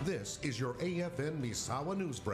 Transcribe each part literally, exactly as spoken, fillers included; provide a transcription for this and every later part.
This is your A F N Misawa News Break.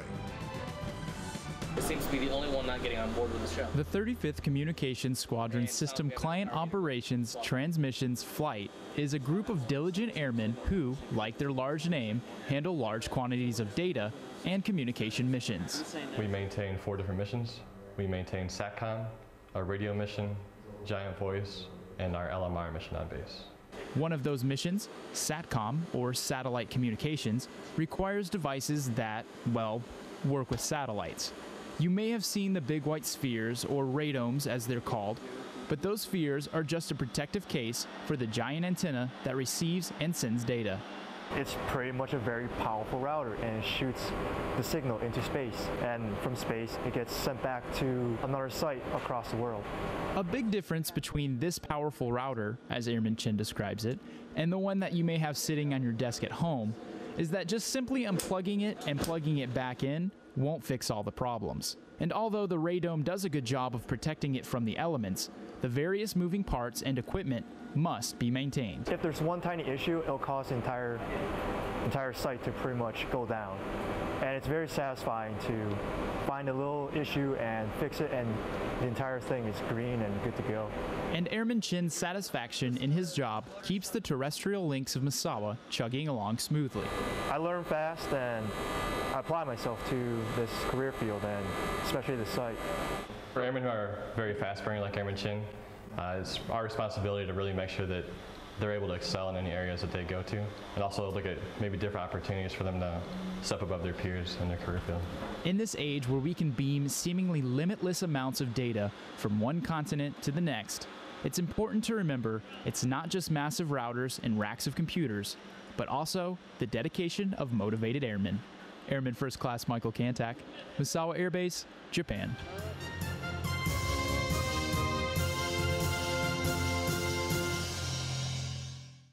It seems to be the only one not getting on board with the show. The thirty-fifth Communications Squadron System Client Operations Transmissions Flight is a group of diligent airmen who, like their large name, handle large quantities of data and communication missions. We maintain four different missions. We maintain Satcom, our radio mission, Giant Voice, and our L M R mission on base. One of those missions, Satcom, or satellite communications, requires devices that, well, work with satellites. You may have seen the big white spheres, or radomes as they're called, but those spheres are just a protective case for the giant antenna that receives and sends data. It's pretty much a very powerful router, and it shoots the signal into space, and from space it gets sent back to another site across the world. A big difference between this powerful router, as Airman Chin describes it, and the one that you may have sitting on your desk at home is that just simply unplugging it and plugging it back in won't fix all the problems. And although the radome does a good job of protecting it from the elements, the various moving parts and equipment must be maintained. If there's one tiny issue, it'll cause the entire, entire site to pretty much go down. And it's very satisfying to find a little issue and fix it, and the entire thing is green and good to go. And Airman Chin's satisfaction in his job keeps the terrestrial links of Misawa chugging along smoothly. I learn fast, and I apply myself to this career field, and especially the site. For airmen who are very fast-burning like Airman Chin, uh, it's our responsibility to really make sure that they're able to excel in any areas that they go to, and also look at maybe different opportunities for them to step above their peers in their career field. In this age where we can beam seemingly limitless amounts of data from one continent to the next, it's important to remember it's not just massive routers and racks of computers, but also the dedication of motivated airmen. Airman First Class Michael Kantack, Misawa Air Base, Japan.